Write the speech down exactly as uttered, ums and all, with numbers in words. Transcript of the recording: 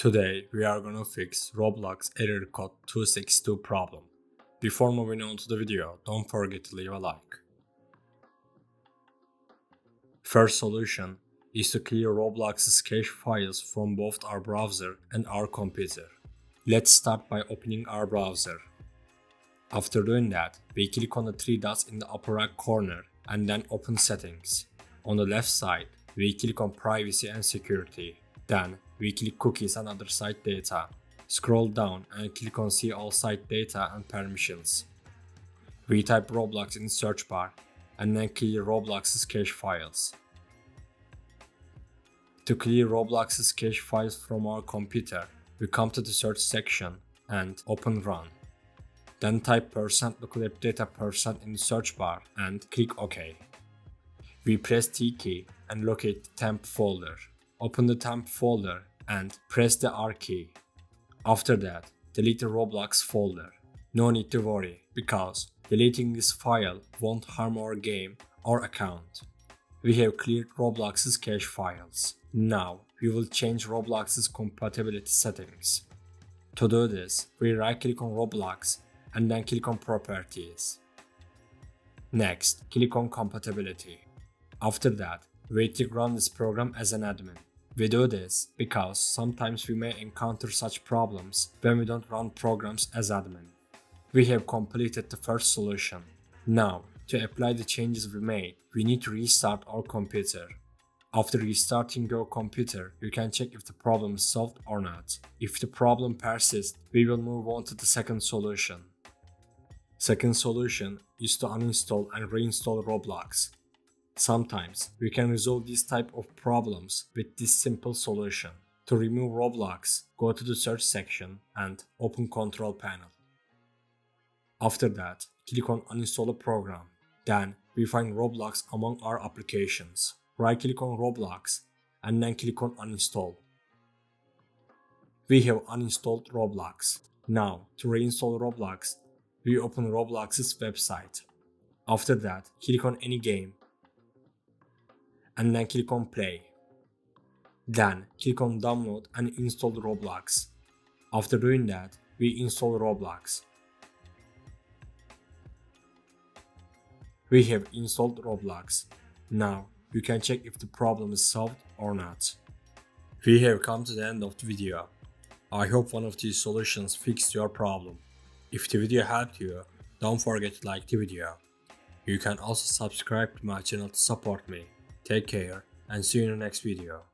Today we are gonna fix Roblox error code two six two problem. Before moving on to the video, don't forget to leave a like. First solution is to clear Roblox's cache files from both our browser and our computer. Let's start by opening our browser. After doing that, we click on the three dots in the upper right corner and then open settings. On the left side, we click on privacy and security. Then we click cookies and other site data. Scroll down and click on see all site data and permissions. We type Roblox in the search bar and then clear Roblox's cache files. To clear Roblox's cache files from our computer, we come to the search section and open run. Then type percent localhost data percent in the search bar and click OK. We press T key and locate the temp folder. Open the temp folder and press the R key. After that, delete the Roblox folder. No need to worry, because deleting this file won't harm our game or account. We have cleared Roblox's cache files. Now, we will change Roblox's compatibility settings. To do this, we right click on Roblox and then click on Properties. Next, click on Compatibility. After that, we click Run this program as an admin. We do this because sometimes we may encounter such problems when we don't run programs as admin. We have completed the first solution. Now, to apply the changes we made, we need to restart our computer. After restarting your computer, you can check if the problem is solved or not. If the problem persists, we will move on to the second solution. Second solution is to uninstall and reinstall Roblox. Sometimes we can resolve this type of problems with this simple solution. To remove Roblox, go to the search section and open control panel. After that, click on uninstall a program. Then we find Roblox among our applications. Right click on Roblox and then click on uninstall. We have uninstalled Roblox. Now to reinstall Roblox, we open Roblox's website. After that, click on any game and then click on play. Then click on download and install Roblox. After doing that, we install Roblox. We have installed Roblox. Now you can check if the problem is solved or not. We have come to the end of the video. I hope one of these solutions fixed your problem. If the video helped you, don't forget to like the video. You can also subscribe to my channel to support me. Take care and see you in the next video.